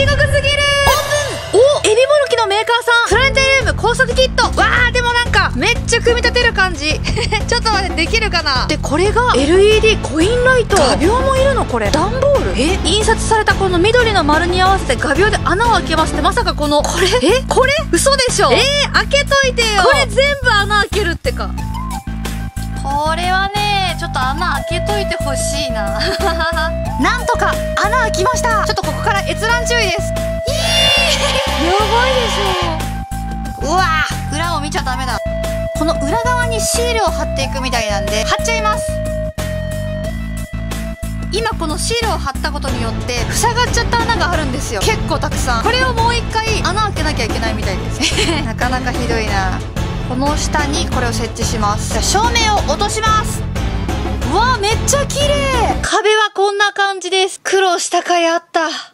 地獄すぎる。オープン。お、エビモルキのメーカーさん、プラネタリウム高速キット。わー、でもなんかめっちゃ組み立てる感じ。ちょっと待って、できるかな。で、これが LED コインライト。画鋲もいるのこれ。段ボール。印刷されたこの緑の丸に合わせて画鋲で穴を開けますって、まさかこの、これこれ嘘でしょ。開けといてよ。これ全部穴開けるってか。これはね、ちょっと穴開けといてほしいな。なんとか穴開きました。ちょっとここから閲覧注意です。やばいでしょ。うわー、裏を見ちゃダメだ。この裏側にシールを貼っていくみたいなんで貼っちゃいます。今このシールを貼ったことによって塞がっちゃった穴があるんですよ。結構たくさん。これをもう一回穴開けなきゃいけないみたいです。なかなかひどいな。この下にこれを設置します。じゃあ照明を落とします。うわー、めっちゃ綺麗。壁はこんな感じです。苦労した甲斐あった。